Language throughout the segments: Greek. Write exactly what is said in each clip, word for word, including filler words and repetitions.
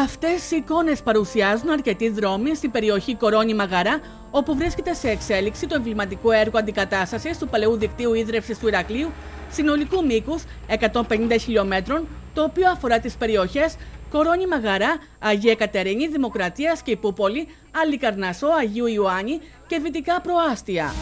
Αυτές οι εικόνες παρουσιάζουν αρκετοί δρόμοι στην περιοχή Κορώνη Μαγαρά, όπου βρίσκεται σε εξέλιξη το εμβληματικό έργο αντικατάστασης του παλαιού δικτύου ίδρευσης του Ηρακλείου συνολικού μήκους εκατόν πενήντα χιλιομέτρων, το οποίο αφορά τις περιοχές Κορώνη Μαγαρά, Αγία Κατερίνη, Δημοκρατίας και Υπούπολη, Αλικαρνασσό, Αγίου Ιωάννη και δυτικά προάστια.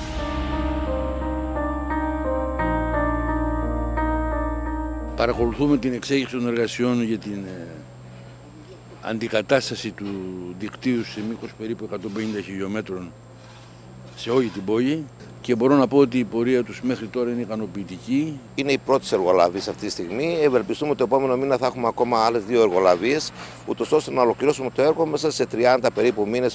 Παρακολουθούμε την εξέλιξη των εργασιών για την αντικατάσταση του δικτύου σε μήκος περίπου εκατόν πενήντα χιλιομέτρων σε όλη την πόλη και μπορώ να πω ότι η πορεία τους μέχρι τώρα είναι ικανοποιητική. Είναι η πρώτη εργολαβία αυτή τη στιγμή. Ευελπιστούμε ότι το επόμενο μήνα θα έχουμε ακόμα άλλες δύο εργολαβίες, ούτως ώστε να ολοκληρώσουμε το έργο μέσα σε τριάντα περίπου μήνες.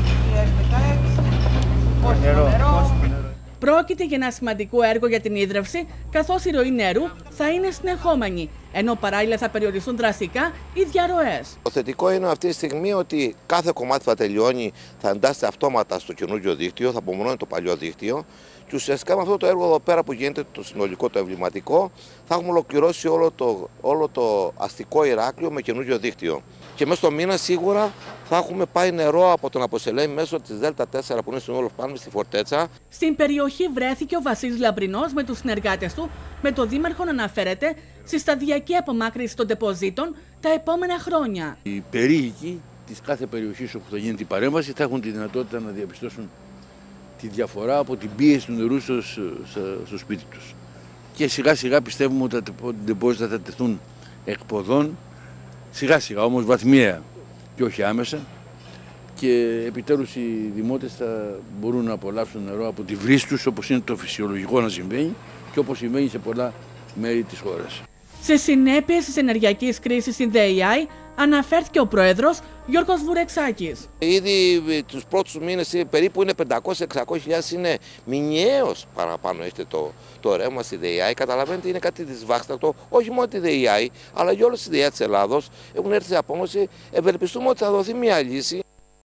Πρόκειται για ένα σημαντικό έργο για την ίδρυυση, καθώς η ροή νερού θα είναι συνεχόμενη, ενώ παράλληλα θα περιοριστούν δραστικά οι διαρροές. Το θετικό είναι αυτή τη στιγμή ότι κάθε κομμάτι θα τελειώνει, θα εντάσσεται αυτόματα στο καινούργιο δίκτυο, θα απομονώνει το παλιό δίκτυο. Και ουσιαστικά με αυτό το έργο εδώ πέρα που γίνεται το συνολικό, το εμβληματικό, θα έχουμε ολοκληρώσει όλο το, όλο το αστικό Ηράκλειο με καινούργιο δίκτυο. Και μέσα στο μήνα σίγουρα θα έχουμε πάει νερό από τον Αποσελέμη μέσω της Δέλτα τέσσερα που είναι στην Όλο Πάνη στη Φορτέτσα. Στην περιοχή βρέθηκε ο Βασίλης Λαμπρινός με τους συνεργάτες του, με το Δήμαρχο να αναφέρεται στη σταδιακή απομάκρυνση των τεποζίτων τα επόμενα χρόνια. Οι περίοικοι της κάθε περιοχής όπου θα γίνεται η παρέμβαση θα έχουν τη δυνατότητα να διαπιστώσουν τη διαφορά από την πίεση του νερού στο, στο σπίτι τους. Και σιγά σιγά πιστεύουμε ότι τα τεπόζιτα θα τεθούν εκποδών, σιγά σιγά όμως βαθμιαία και όχι άμεσα, και επιτέλους οι δημότες θα μπορούν να απολαύσουν νερό από τη βρύση τους, όπως είναι το φυσιολογικό να συμβαίνει και όπως συμβαίνει σε πολλά μέρη της χώρας. Σε συνέπειες της ενεργειακής κρίσης στην ΔΕΙΑΗ αναφέρθηκε ο Πρόεδρος Γιώργος Βουρεξάκης. Ήδη τους πρώτους μήνες περίπου είναι πεντακόσιες με εξακόσιες χιλιάδες, είναι μηνιαίως παραπάνω έχετε το, το ρεύμα στη ΔΕΙΑΗ. Καταλαβαίνετε, είναι κάτι δυσβάστατο, όχι μόνο τη ΔΕΙΑΗ, αλλά και όλες τις ΔΕΙΑΗ της Ελλάδος έχουν έρθει σε απόγνωση. Ευελπιστούμε ότι θα δοθεί μια λύση.